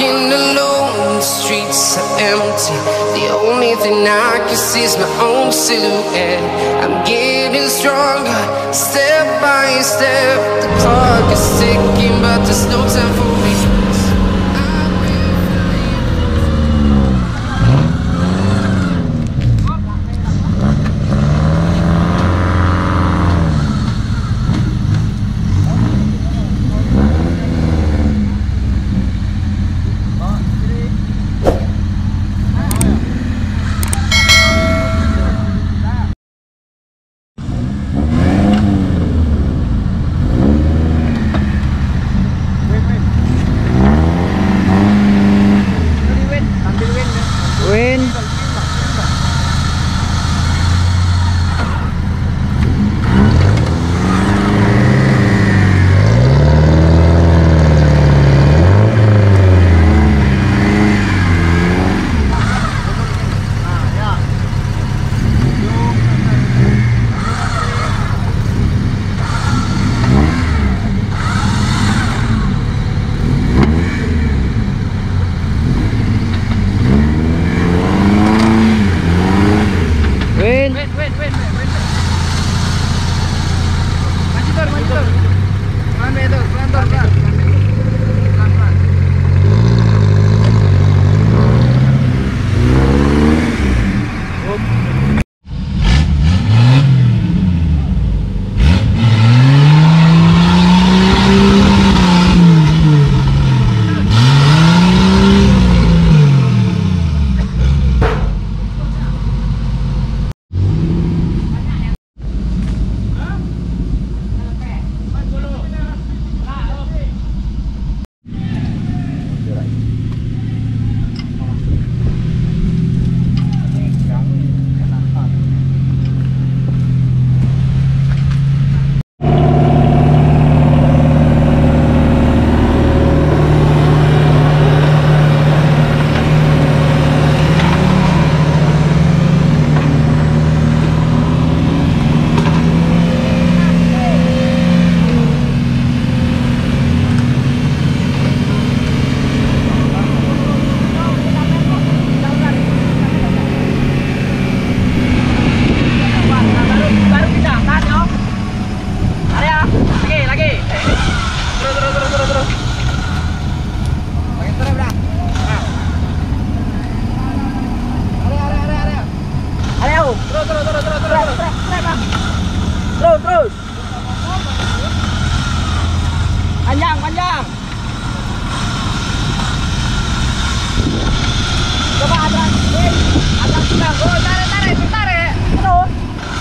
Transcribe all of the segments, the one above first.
walking alone, the streets are empty. The only thing I can see is my own silhouette. I'm getting stronger, step by step. The clock is ticking, but there's no time for me. Terus. Panjang. Coba abang bilang. Oh, tarik. Terus.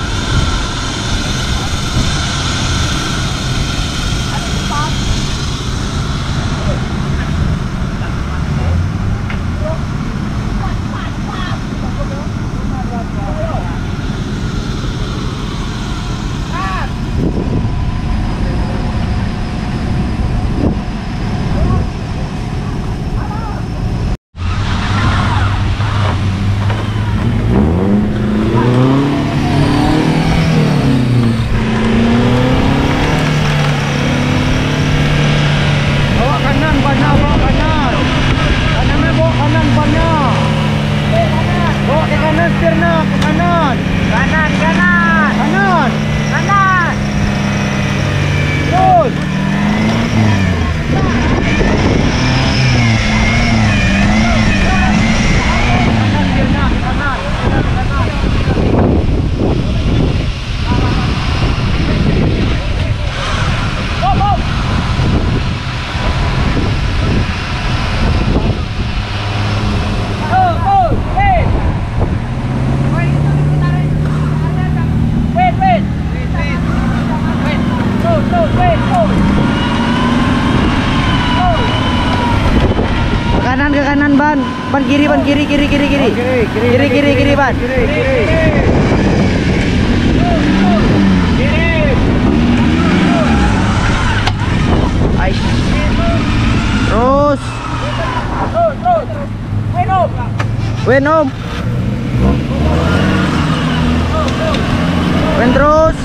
Ke kanan ban kiri ban. Kiri ban. Terus. Wen om. Wen terus.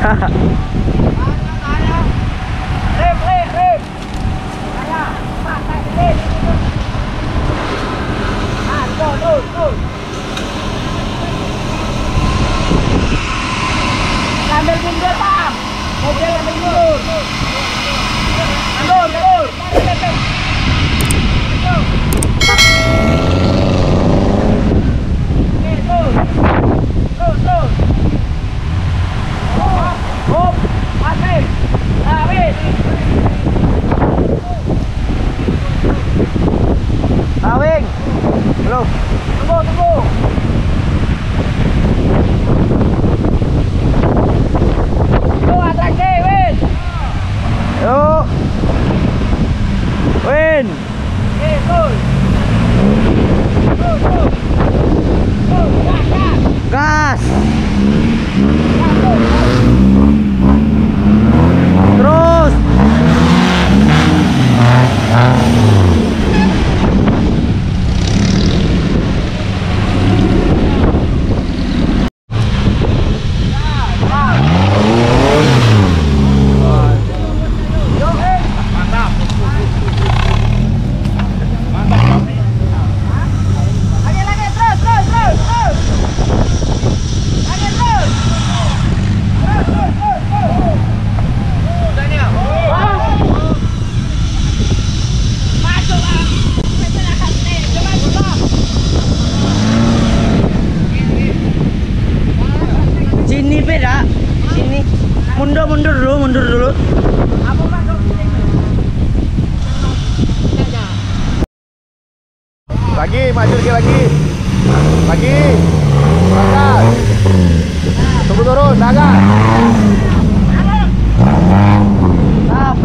Ambil mundur, Pak. Mobil ambil mundur. Mundur. Awing. Belum. Tunggu. Tuh, atraksi, Win. Yuk. Win. Tuh. Gas. Terus. Sini beda, sini. Mundur dulu. Lagi, maju lagi. Angkat. Tunggu turun, angkat. Stop.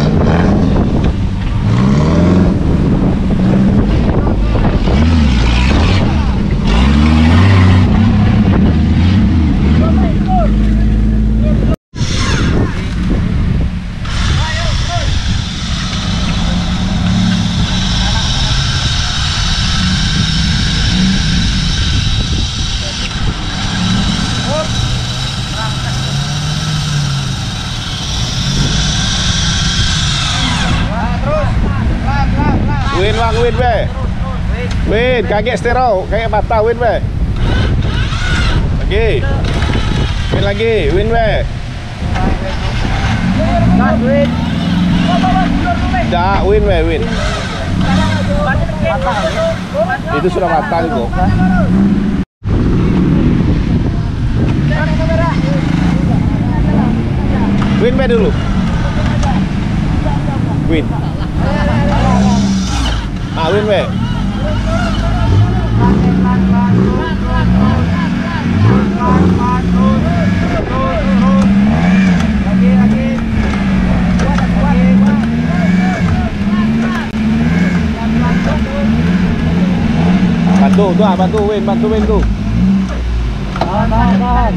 Win be. Win, kaget stereo, kaget mata Win be. Lagi, Win be. Gas, Win. Dah, Win be, Win. Itu sudah matang itu. Win be dulu. Win. Win be. Bantu Win tuh. Tahan.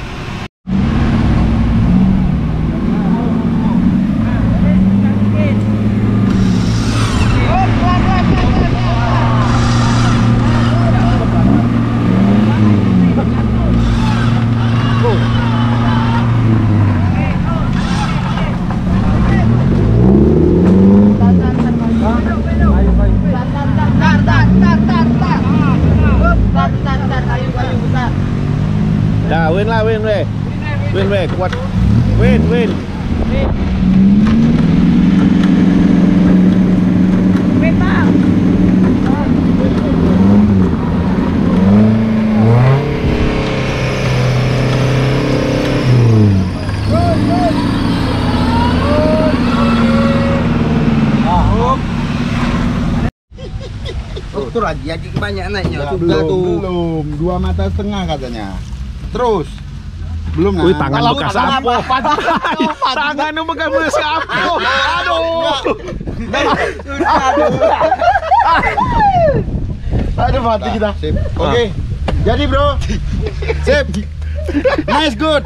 Dah, Win lah, Win be, kuat. Win. Win, Bang. Tuh lagi banyak naiknya. Belum 2,5 mata katanya. Terus belum Wih, tangan bekas apa? Tangan bekas apa? Aduh mati kita. Sip. Oke. Jadi bro. Sip. Nice, good.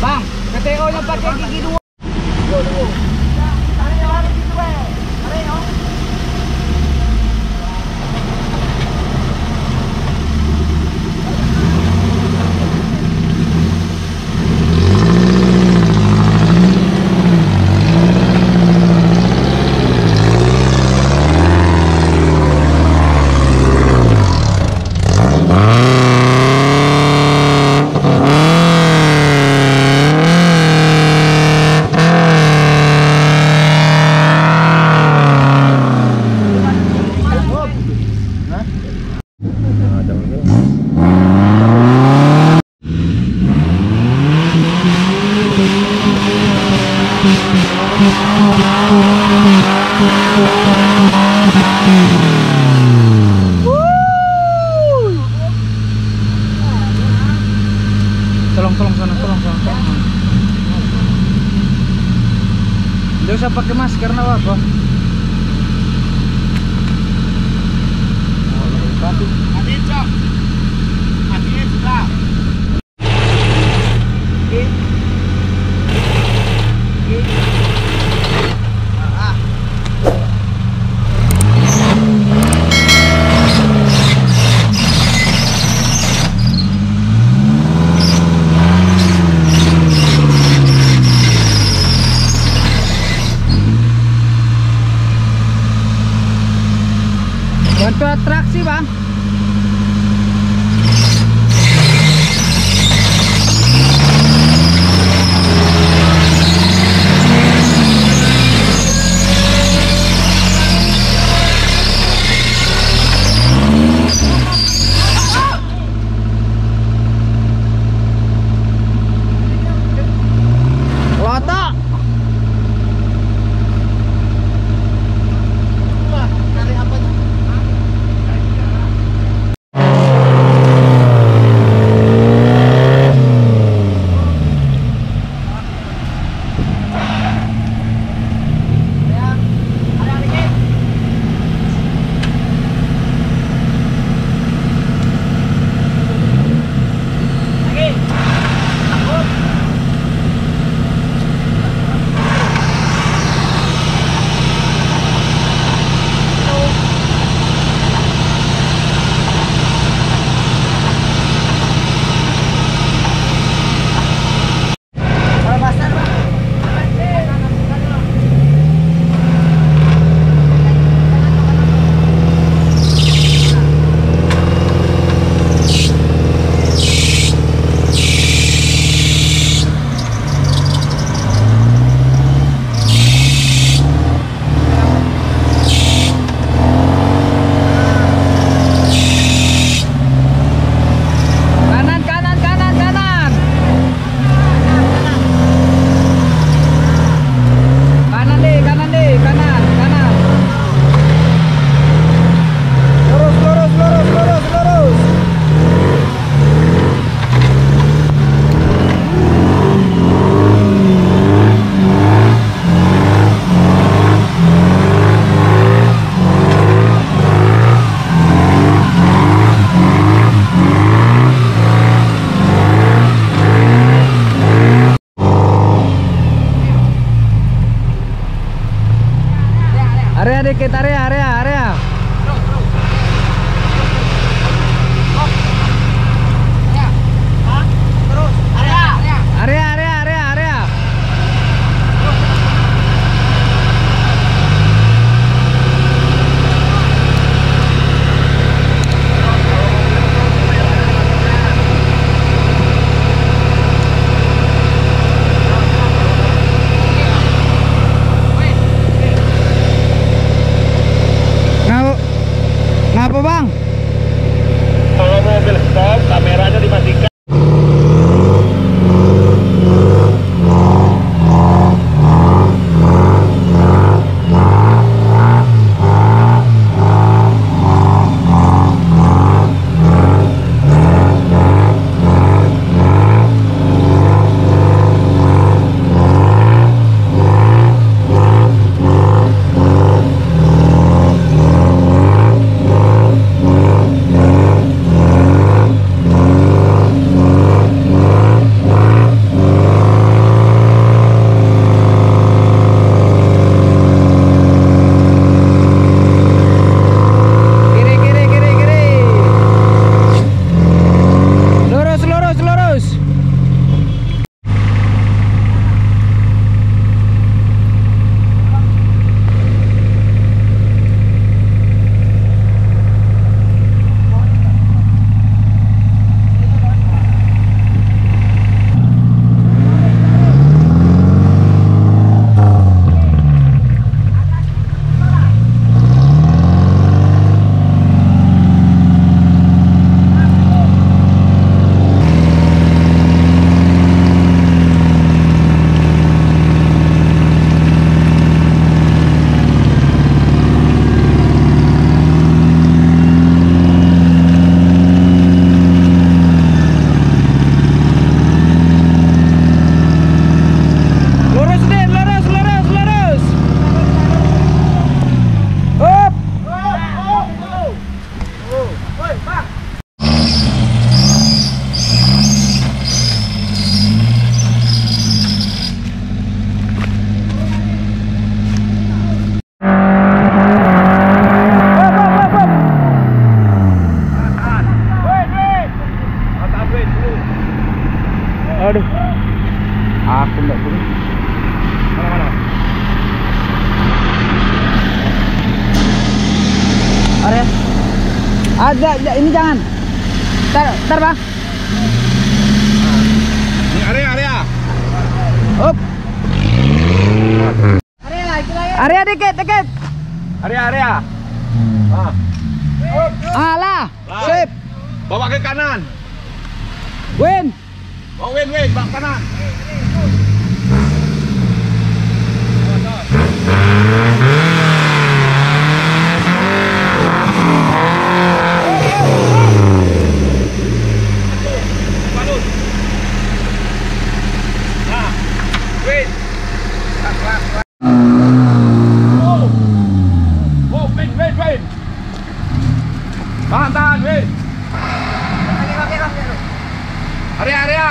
Bang, PTO nya pakai gigi 2. Tolong sana, tolong. Nggak usah pakai masker, apa? Bantu atraksi, Bang. Lotok. Area dikit, area. Area. Aku enggak tahu. Mana? Area. Ada ini jangan. Tar bang. Ini area. Up. Area dikit. Area. Alah. Sip. Bawa ke kanan. Win. Bawa win, bawa kanan. Tahan, wait. Area.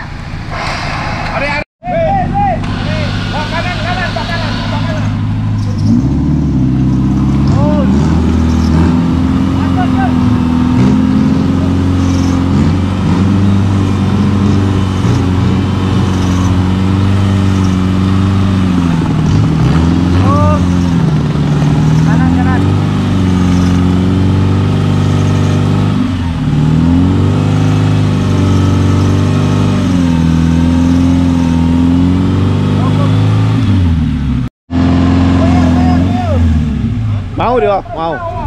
Wait. Bawa kanan. Kanan. Mau dia, mau.